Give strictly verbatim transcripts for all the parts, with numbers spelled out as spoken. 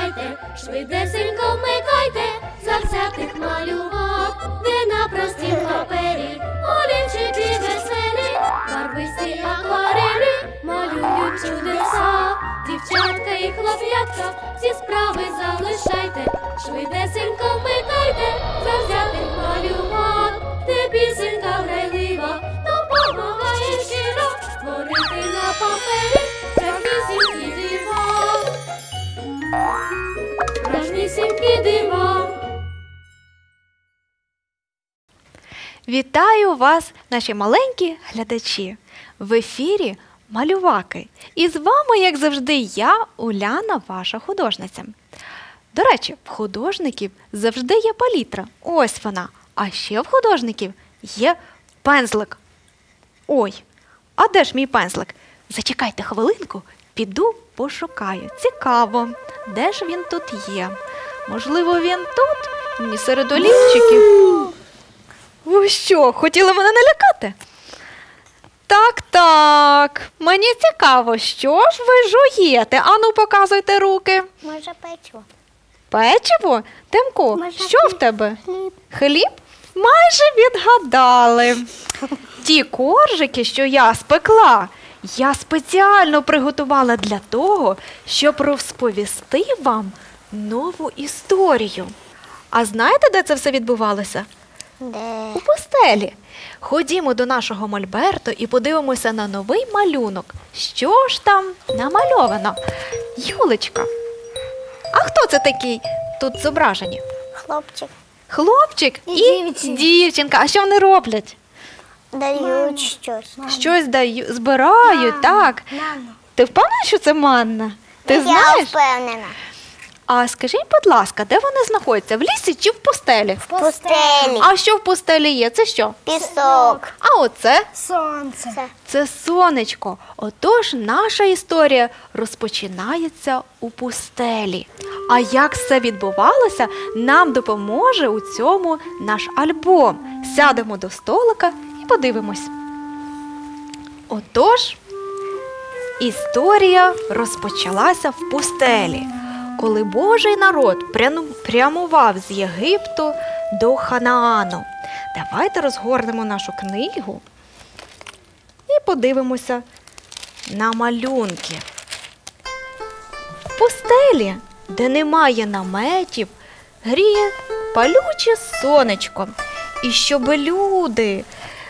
вмикайте, швидесенько вмикайте, завзятих малював, де на простім папері олівчики веселі, барвисті акварелі малюють чудеса. Дівчатка і хлоп'ятка, всі справи залишайте, швидесенько вмикайте, завзятих малював, де пісенька грайлива допомагає щиро створити на папері справжнісінькі дива. Справжнісінькі дива. Вітаю вас, наші маленькі глядачі! В ефірі «Малюваки». І з вами, як завжди, я, Уляна, ваша художниця. До речі, в художників завжди є палітра. Ось вона. А ще в художників є пензлик. Ой, а де ж мій пензлик? Зачекайте хвилинку, піду пошукаю. Цікаво, де ж він тут є? Можливо, він тут? Ні, серед олівчиків. Ви що, хотіли мене налякати? Так, так, мені цікаво, що ж ви жуєте? Ану, показуйте руки. Може, печиво. Печиво? Тимко, Може, що хліб. в тебе? Хліб. Хліб? Майже відгадали. Ті коржики, що я спекла, я спеціально приготувала для того, щоб розповісти вам нову історію. А знаєте, де це все відбувалося? Де? У постелі. Ходімо до нашого мольберту і подивимося на новий малюнок. Що ж там намальовано? Юлечка, а хто це такий тут зображені? Хлопчик. Хлопчик І і, дівчинка. дівчинка. А що вони роблять? Дають щось. Щось дають, збирають, так. Мамо. Ти впевнена, що це манна? Ти Я знаєш? впевнена. А скажіть, будь ласка, де вони знаходяться? В лісі чи в постелі? В пустелі. А що в постелі є? Це що? Пісок. А оце? Сонце. Це сонечко. Отож, наша історія розпочинається у пустелі. А як все відбувалося, нам допоможе у цьому наш альбом. Сядемо до столика і подивимось. Отож, історія розпочалася в пустелі, коли Божий народ прямував з Єгипту до Ханаану. Давайте розгорнемо нашу книгу і подивимося на малюнки. В пустелі, де немає наметів, гріє палюче сонечко. І щоб люди,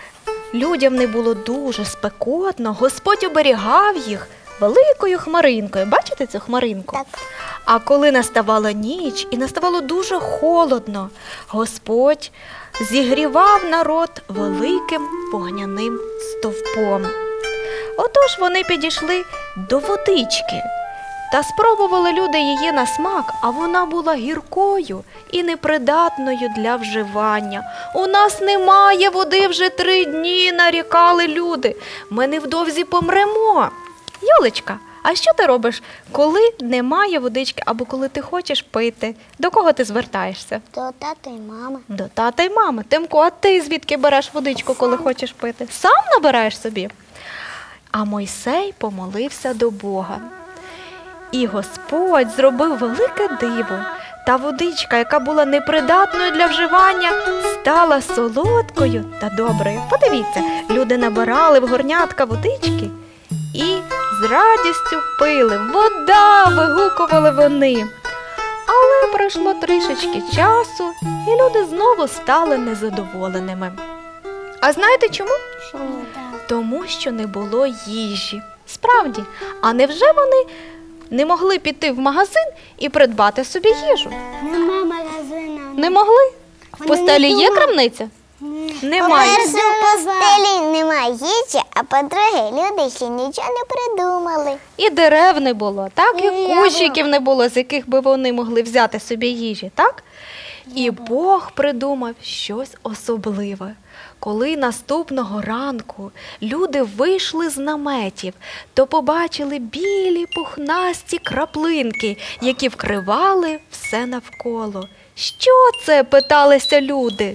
людям не було дуже спекотно, Господь оберігав їх великою хмаринкою. Бачите цю хмаринку? Так. А коли наставала ніч і наставало дуже холодно, Господь зігрівав народ великим вогняним стовпом. Отож вони підійшли до водички, та спробували люди її на смак, а вона була гіркою і непридатною для вживання. «У нас немає води вже три дні», – нарікали люди. «Ми невдовзі помремо». Юлечка, а що ти робиш, коли немає водички або коли ти хочеш пити? До кого ти звертаєшся? До тата і мами. До тата й мами. Тимко, а ти звідки береш водичку, коли хочеш пити? Сам набираєш собі? А Мойсей помолився до Бога. І Господь зробив велике диво. Та водичка, яка була непридатною для вживання, стала солодкою та доброю. Подивіться, люди набирали в горнятка водички і з радістю пили. «Вода!» – вигукували вони. Але пройшло трішечки часу, і люди знову стали незадоволеними. А знаєте чому? Чому? Тому що не було їжі. Справді, а невже вони не могли піти в магазин і придбати собі їжу? Нема магазину. Не могли? В Вони постелі не є думали. крамниця? Немає. По-перше, в постелі немає їжі, а по-друге, люди ще нічого не придумали. І дерев не було, так? І І кущиків не було, з яких би вони могли взяти собі їжі, так? І Бог придумав щось особливе. Коли наступного ранку люди вийшли з наметів, то побачили білі пухнасті краплинки, які вкривали все навколо. «Що це?» – питалися люди.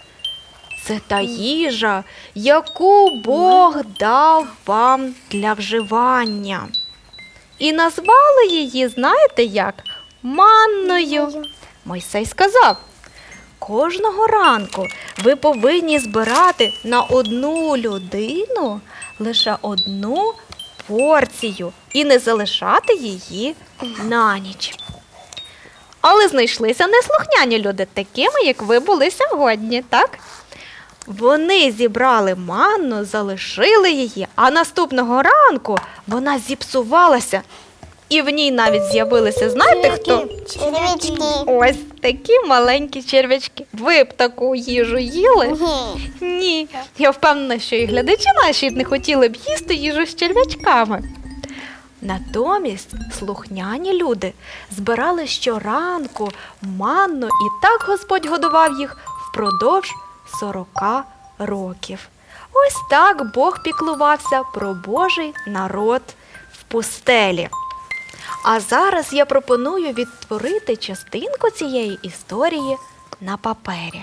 «Це та їжа, яку Бог дав вам для вживання». І назвали її, знаєте як? Манною. Мойсей сказав: кожного ранку ви повинні збирати на одну людину лише одну порцію і не залишати її на ніч. Але знайшлися неслухняні люди, такими, як ви були сьогодні, так? Вони зібрали манну, залишили її, а наступного ранку вона зіпсувалася. І в ній навіть з'явилися, знаєте хто? Червячки. Ось такі маленькі червячки. Ви б таку їжу їли? Ні. Ні. Я впевнена, що і глядачі наші не хотіли б їсти їжу з червячками. Натомість слухняні люди збирали щоранку манну, і так Господь годував їх впродовж сорока років. Ось так Бог піклувався про Божий народ в пустелі. А зараз я пропоную відтворити частинку цієї історії на папері.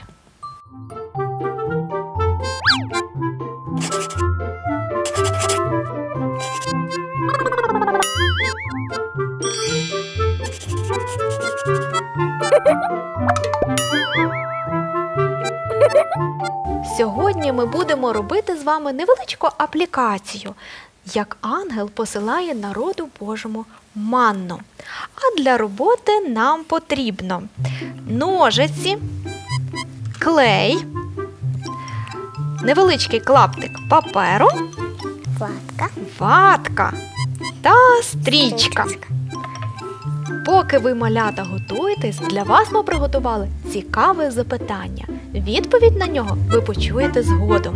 Сьогодні ми будемо робити з вами невеличку аплікацію, як ангел посилає народу Божому манну. А для роботи нам потрібно ножиці, клей, невеличкий клаптик паперу, Ватка. ватка та стрічка. Поки ви, малята, готуєтесь, для вас ми приготували цікаве запитання. Відповідь на нього ви почуєте згодом.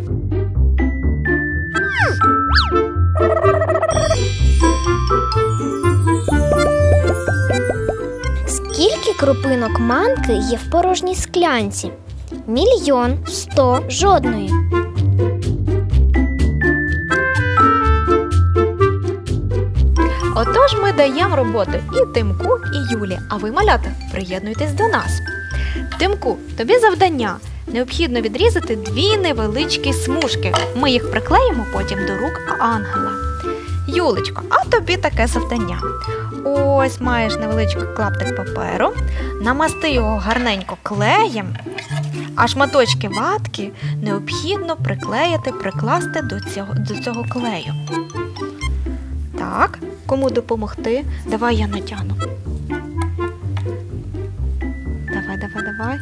Скільки крупинок манки є в порожній склянці? Мільйон, сто, жодної. Отож ми даємо роботу і Тимку, і Юлі, а ви, малята, приєднуйтесь до нас. Тимку, тобі завдання. Необхідно відрізати дві невеличкі смужки. Ми їх приклеїмо потім до рук ангела. Юлечко, а тобі таке завдання. Ось маєш невеличкий клаптик паперу, намасти його гарненько клеєм, а шматочки ватки необхідно приклеїти, прикласти до цього, до цього клею. Так, кому допомогти? Давай я натягну. Давай, давай, давай.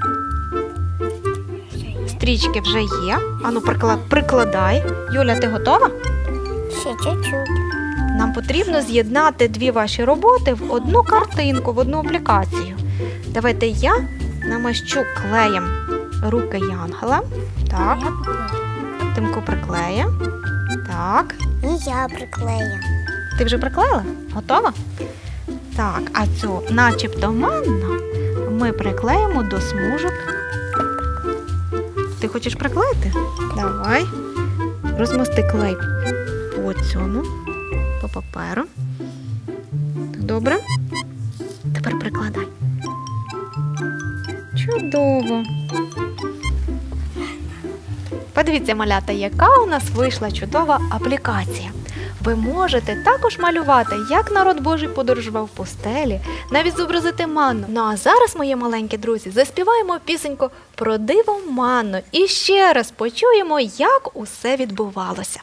Стрічки вже є. Ану, прикладай. Юля, ти готова? Ще чуть-чуть. Нам потрібно з'єднати дві ваші роботи в одну картинку, в одну аплікацію. Давайте я намащу клеєм руки Янгела. Так. Тимко приклеє. Так. І я приклею. Ти вже приклеїла? Готова? Так, а цю начебто манну ми приклеїмо до смужок. Ти хочеш приклеїти? Давай. Розмости клей по цьому, по паперу. Добре? Тепер прикладай. Чудово. Подивіться, малята, яка у нас вийшла чудова аплікація. Ви можете також малювати, як народ Божий подорожував в пустелі, навіть зобразити манну. Ну а зараз, мої маленькі друзі, заспіваємо пісеньку про диво манну і ще раз почуємо, як усе відбувалося.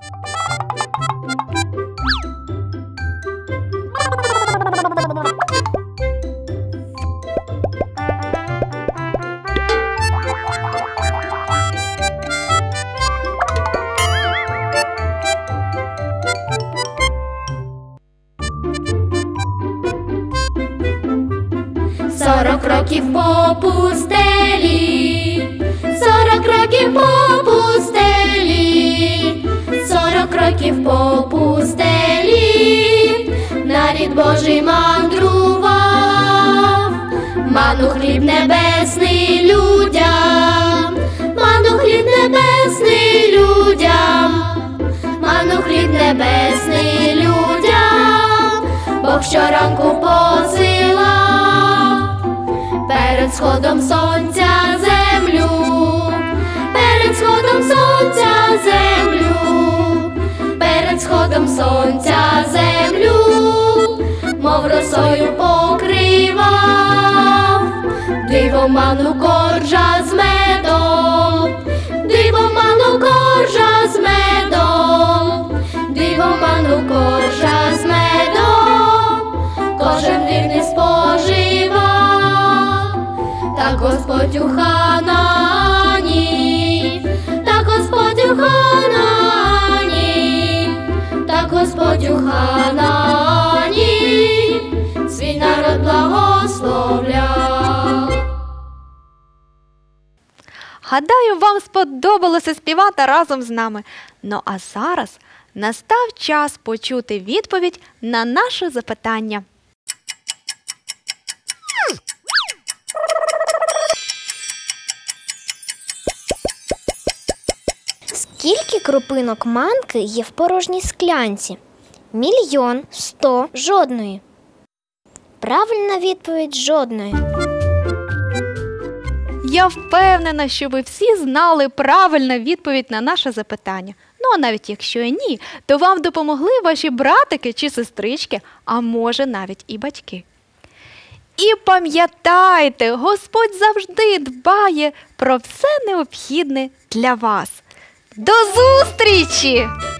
Сорок років по пустелі, сорок років по пустелі, сорок років по пустелі, нарід Божий мандрував, ману хліб небесний людям, ману хліб небесний людям, ману хліб небесний людям, Бог щоранку посилав. Перед сходом сонця землю, перед сходом сонця землю, перед сходом сонця землю, мов росою покрив. дивоману коржа з медом, дивоману коржа з медом, дивоману коржа з медом, кожен вірний споживав, так Господь у Ханані, так Господь у Ханані, так Господь у Ханані свій народ благословляв. Гадаю, вам сподобалося співати разом з нами. Ну а зараз настав час почути відповідь на наше запитання. Скільки крупинок манки є в порожній склянці? Мільйон, сто, жодної. Правильна відповідь – жодної. Я впевнена, що ви всі знали правильну відповідь на наше запитання. Ну, а навіть якщо і ні, то вам допомогли ваші братики чи сестрички, а може навіть і батьки. І пам'ятайте, Господь завжди дбає про все необхідне для вас. До зустрічі!